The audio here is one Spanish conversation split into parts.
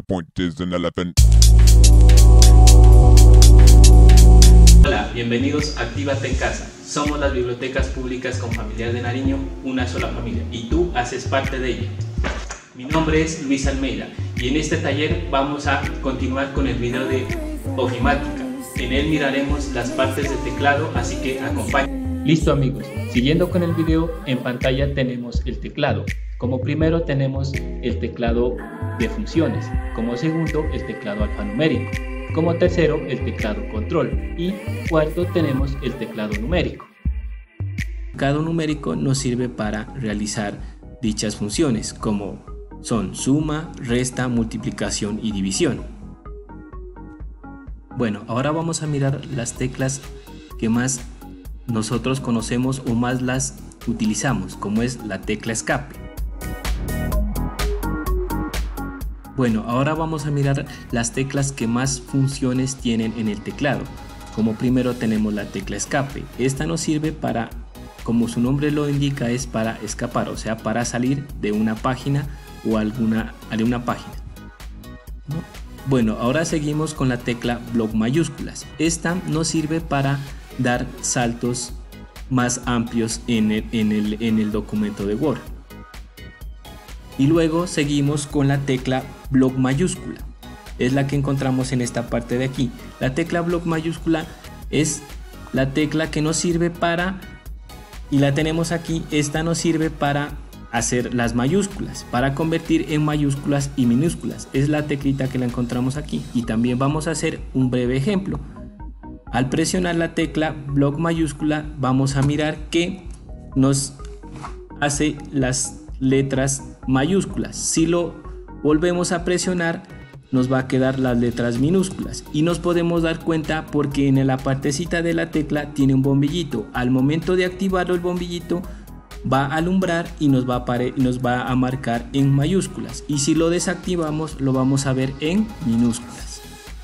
point is an elephant. Hola, bienvenidos a Actívate en Casa. Somos las bibliotecas públicas con Familiar de Nariño, una sola familia, y tú haces parte de ella. Mi nombre es Luis Almeida y en este taller vamos a continuar con el video de ofimática. En él miraremos las partes del teclado, así que acompáñenme. Listo amigos, siguiendo con el video, en pantalla tenemos el teclado. Como primero tenemos el teclado de funciones, como segundo el teclado alfanumérico, como tercero el teclado control y cuarto tenemos el teclado numérico. Cada numérico nos sirve para realizar dichas funciones, como son suma, resta, multiplicación y división. Bueno, ahora vamos a mirar las teclas que más nosotros conocemos o más las utilizamos, como es la tecla escape. Bueno, ahora vamos a mirar las teclas que más funciones tienen en el teclado. Como primero tenemos la tecla escape. Esta nos sirve para, como su nombre lo indica, es para escapar, o sea, para salir de una página o alguna página. Bueno, ahora seguimos con la tecla bloc mayúsculas. Esta nos sirve para dar saltos más amplios en el documento de Word. Y luego seguimos con la tecla bloc mayúscula. Es la que encontramos en esta parte de aquí. La tecla bloc mayúscula es la tecla que nos sirve para, y la tenemos aquí, esta nos sirve para hacer las mayúsculas, para convertir en mayúsculas y minúsculas. Es la teclita que la encontramos aquí. Y también vamos a hacer un breve ejemplo. Al presionar la tecla bloc mayúscula vamos a mirar que nos hace las letras mayúsculas. Si lo volvemos a presionar nos va a quedar las letras minúsculas y nos podemos dar cuenta porque en la partecita de la tecla tiene un bombillito. Al momento de activarlo, el bombillito va a alumbrar y nos va a marcar en mayúsculas, y si lo desactivamos lo vamos a ver en minúsculas.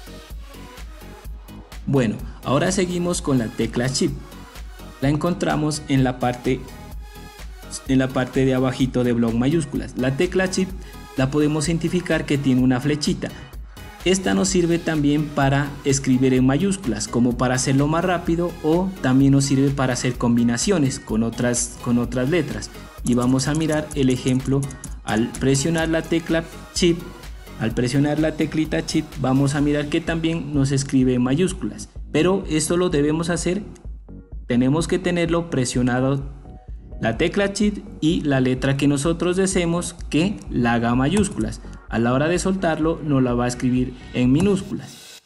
Bueno, ahora seguimos con la tecla Shift. La encontramos en la parte de abajito de bloc mayúsculas. La tecla Shift la podemos identificar que tiene una flechita. Esta nos sirve también para escribir en mayúsculas, como para hacerlo más rápido, o también nos sirve para hacer combinaciones con otras letras. Y vamos a mirar el ejemplo. Al presionar la tecla Shift, al presionar la teclita Shift, vamos a mirar que también nos escribe en mayúsculas. Pero esto lo debemos hacer, tenemos que tenerlo presionado la tecla Shift y la letra que nosotros deseemos que la haga mayúsculas. A la hora de soltarlo nos la va a escribir en minúsculas.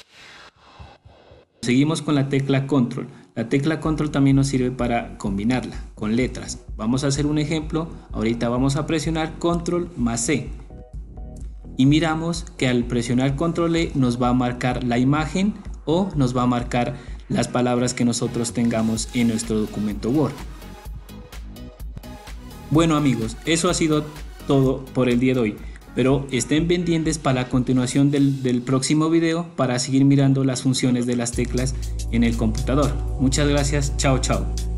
Seguimos con la tecla Control. La tecla Control también nos sirve para combinarla con letras. Vamos a hacer un ejemplo. Ahorita vamos a presionar Control más C. Y miramos que al presionar Control E nos va a marcar la imagen o nos va a marcar las palabras que nosotros tengamos en nuestro documento Word. Bueno amigos, eso ha sido todo por el día de hoy, pero estén pendientes para la continuación del próximo video para seguir mirando las funciones de las teclas en el computador. Muchas gracias, chao chao.